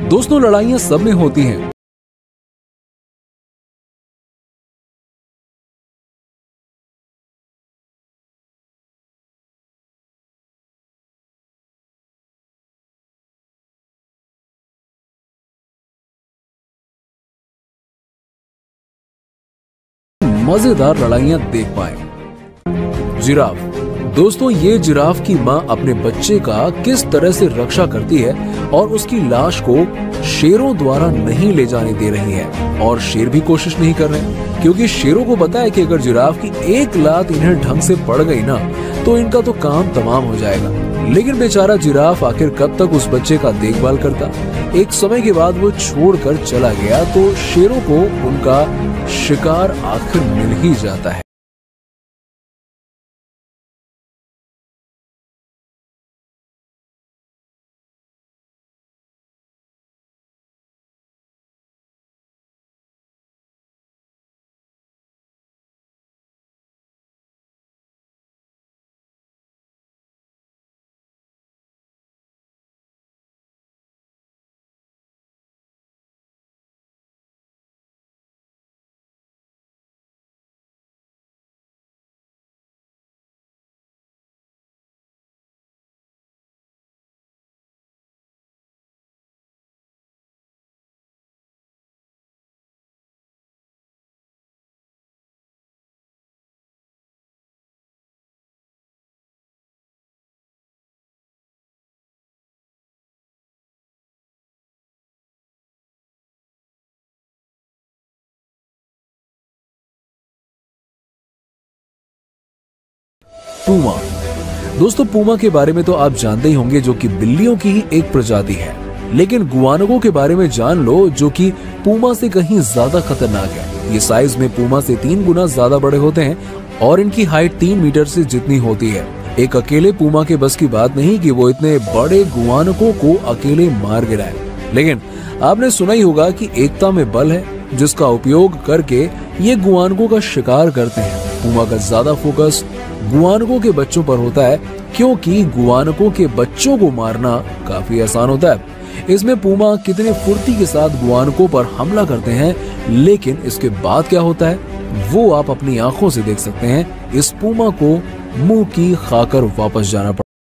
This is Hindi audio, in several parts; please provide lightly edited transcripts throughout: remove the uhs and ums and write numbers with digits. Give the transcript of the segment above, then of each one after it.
दोस्तों, लड़ाइयां सब में होती हैं। मजेदार लड़ाइयां देख पाए। जिराफ। दोस्तों, ये जिराफ की माँ अपने बच्चे का किस तरह से रक्षा करती है और उसकी लाश को शेरों द्वारा नहीं ले जाने दे रही है, और शेर भी कोशिश नहीं कर रहे, क्योंकि शेरों को पता है कि अगर जिराफ की एक लात इन्हें ढंग से पड़ गई ना तो इनका तो काम तमाम हो जाएगा। लेकिन बेचारा जिराफ आखिर कब तक उस बच्चे का देखभाल करता। एक समय के बाद वो छोड़कर चला गया तो शेरों को उनका शिकार आखिर मिल ही जाता है। पूमा। दोस्तों, पूमा के बारे में तो आप जानते ही होंगे, जो कि बिल्लियों की ही एक प्रजाति है। लेकिन गुआनगो के बारे में जान लो, जो कि पूमा से कहीं ज्यादा खतरनाक है। ये साइज में पूमा से 3 गुना ज्यादा बड़े होते हैं और इनकी हाइट 3 मीटर से जितनी होती है। एक अकेले पूमा के बस की बात नहीं कि वो इतने बड़े गुआनगो को अकेले मार गिराए। लेकिन आपने सुना ही होगा कि एकता में बल है, जिसका उपयोग करके ये गुआनगो का शिकार करते हैं। पूमा का ज्यादा फोकस गुआनगो के बच्चों पर होता है, क्योंकि गुआनगो के बच्चों को मारना काफी आसान होता है। इसमें पूमा कितने फुर्ती के साथ गुआनगो पर हमला करते हैं, लेकिन इसके बाद क्या होता है वो आप अपनी आंखों से देख सकते हैं। इस पूमा को मुंह की खाकर वापस जाना पड़ा।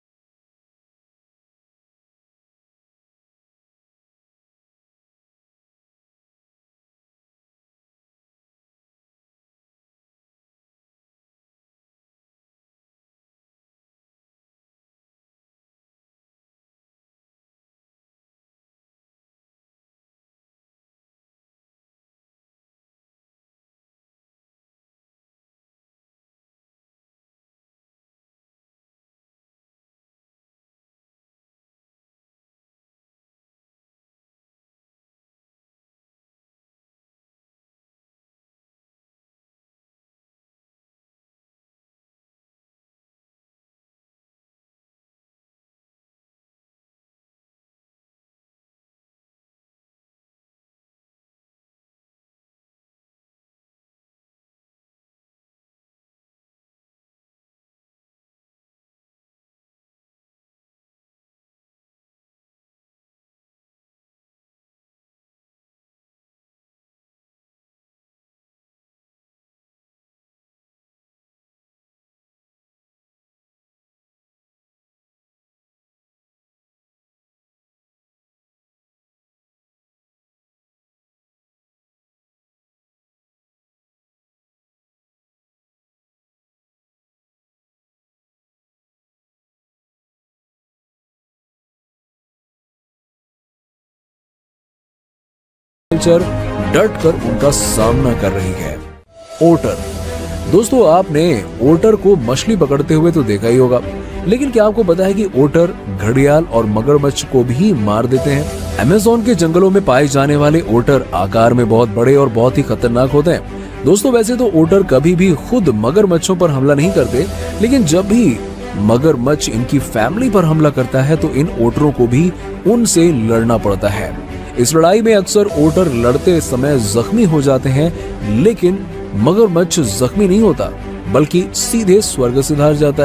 डट कर उनका सामना कर रही है। ओटर। दोस्तों, आपने ओटर को मछली पकड़ते हुए तो देखा ही होगा, लेकिन क्या आपको पता है कि ओटर घड़ियाल और मगरमच्छ को भी मार देते हैं। अमेज़न के जंगलों में पाए जाने वाले ओटर आकार में बहुत बड़े और बहुत ही खतरनाक होते हैं। दोस्तों, वैसे तो ओटर कभी भी खुद मगरमच्छों पर हमला नहीं करते, लेकिन जब भी मगरमच्छ इनकी फैमिली पर हमला करता है तो इन ओटरों को भी उनसे लड़ना पड़ता है। इस लड़ाई में अक्सर ओटर लड़ते समय जख्मी हो जाते हैं, लेकिन मगरमच्छ जख्मी नहीं होता, बल्कि सीधे स्वर्ग सिधार जाता है।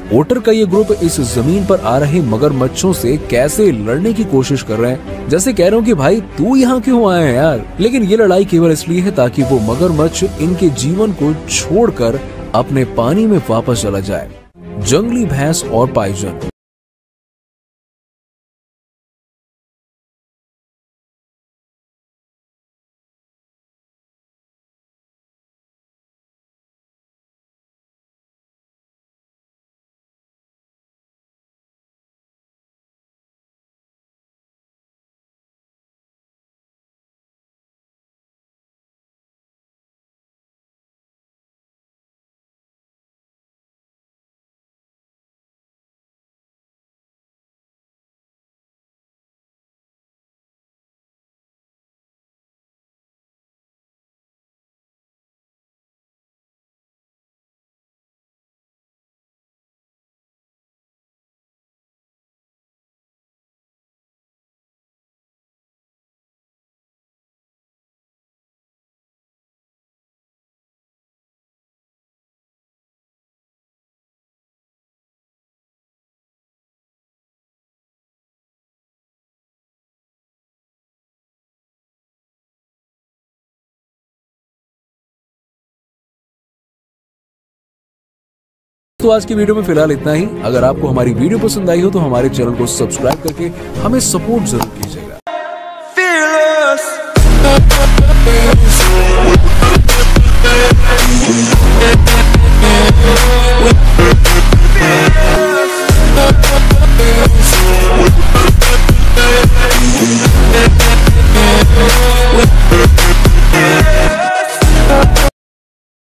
ओटर का ये ग्रुप इस जमीन पर आ रहे मगरमच्छों से कैसे लड़ने की कोशिश कर रहे हैं, जैसे कह रहे हो कि भाई तू यहाँ क्यों आया है यार। लेकिन ये लड़ाई केवल इसलिए है ताकि वो मगरमच्छ इनके जीवन को छोड़कर अपने पानी में वापस चला जाए। जंगली भैंस और पाइजन। तो आज की वीडियो में फिलहाल इतना ही। अगर आपको हमारी वीडियो पसंद आई हो तो हमारे चैनल को सब्सक्राइब करके हमें सपोर्ट जरूर कीजिए।